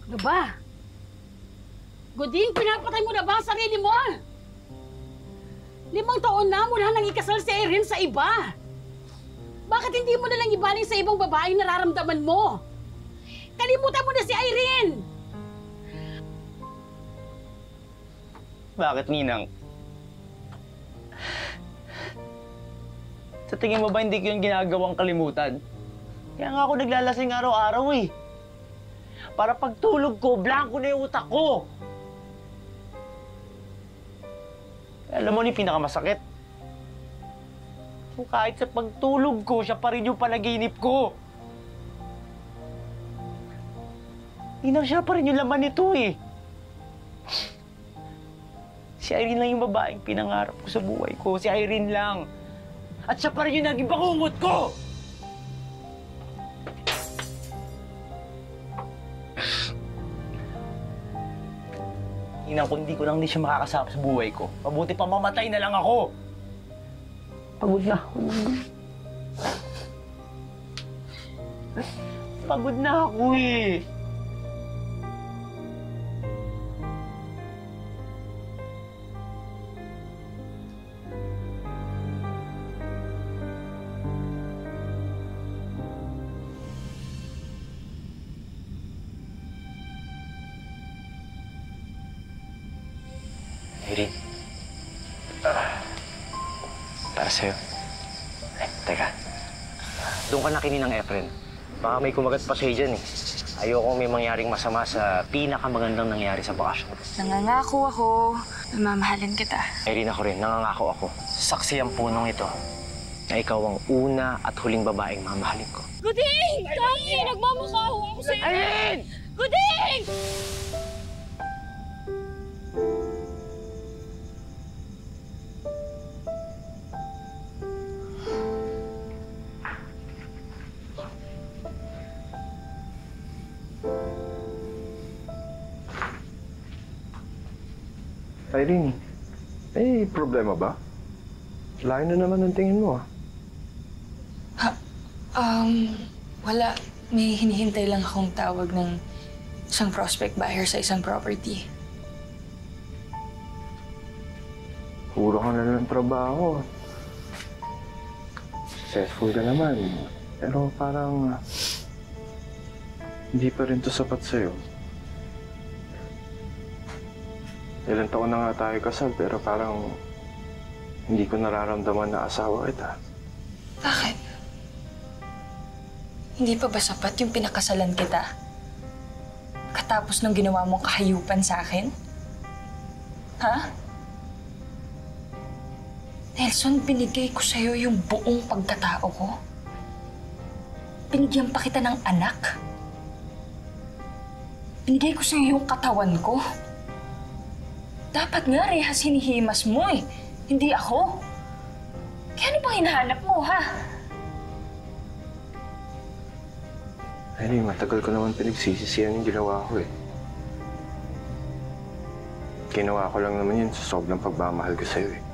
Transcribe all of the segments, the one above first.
Ano ba? Guding, pinapatay mo na ba ang sarili mo? 5 taon na mula nang ikasal si Irene sa iba. Bakit hindi mo nalang ibaling sa ibang babaeng nararamdaman mo? Kalimutan mo na si Irene! Bakit, Ninang? Sa tingin mo ba hindi ko yung ginagawang kalimutan? Kaya nga ako naglalasing araw-araw eh. Para pagtulog ko, blanco na yung utak ko. Alam mo ni pinakamasakit? Kung kahit sa pagtulog ko, siya pa rin yung panaginip ko. Ninang, siya pa rin yung laman nito eh. Si Irene lang yung babaeng pinangarap ko sa buhay ko. Si Irene lang. At siya pa rin yung naging bangungot ko! Ninang, kung hindi ko lang siya makakasama sa buhay ko, mabuti pa mamatay na lang ako! Pagod na ako. Pagod na ako eh. Irene. Para sa'yo. Eh, teka. Doon ka na kininang Efren. Baka may kumagat pa sa'yo dyan eh. Ayoko may mangyaring masama sa pinakamagandang nangyari sa bakasyon. Nangangako ako na mamahalin kita. Irene, ako rin. Nangangako ako. Saksi ang punong ito na ikaw ang una at huling babaeng mamahalin ko. Guding! Tangi! Nagmamakawa ako sa'yo! Irene! Guding! Irene, may problema ba? Layo na naman ang tingin mo, Wala. May hinihintay lang akong tawag ng isang prospect buyer sa isang property. Puro ka na ng trabaho. Successful ka naman. Pero parang hindi pa rin to sapat sa'yo. Ilang taon na nga tayo kasal, pero parang hindi ko nararamdaman na asawa kita. Bakit? Hindi pa ba sapat yung pinakasalan kita? Katapos ng ginawa mong kahayupan sa akin? Ha? Nelson, binigay ko sa'yo yung buong pagkatao ko. Binigyan pa kita ng anak. Binigay ko sa'yo yung katawan ko. Dapat nga rehas hinihimas mo eh. Hindi ako. Kaya ano bang hinahanap mo, ha? Ay, matagal ko naman pinagsisisihan yung ginawa ko eh. Ginawa ko lang naman yun sa sobrang pagmamahal ko sa'yo eh.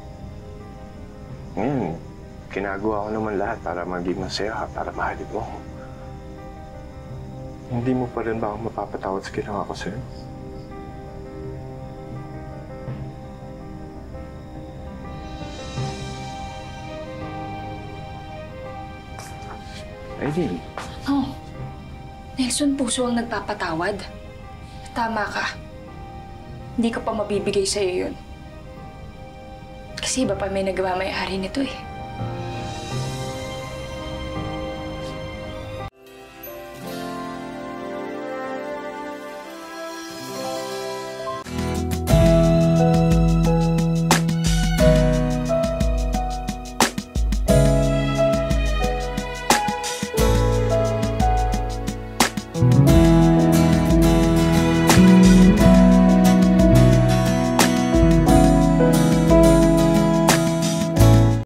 Ngayon, ginagawa ko naman lahat para maging masaya ka, para mahalin mo ako. Hindi mo pa rin ba ako mapapatawad sa ginawa ko sa'yo? Irene. Oh, Nelson, puso ang nagpapatawad. Tama ka. Hindi ko pa mabibigay sa'yo yun. Kasi iba pa may nagawa may-ari nito eh.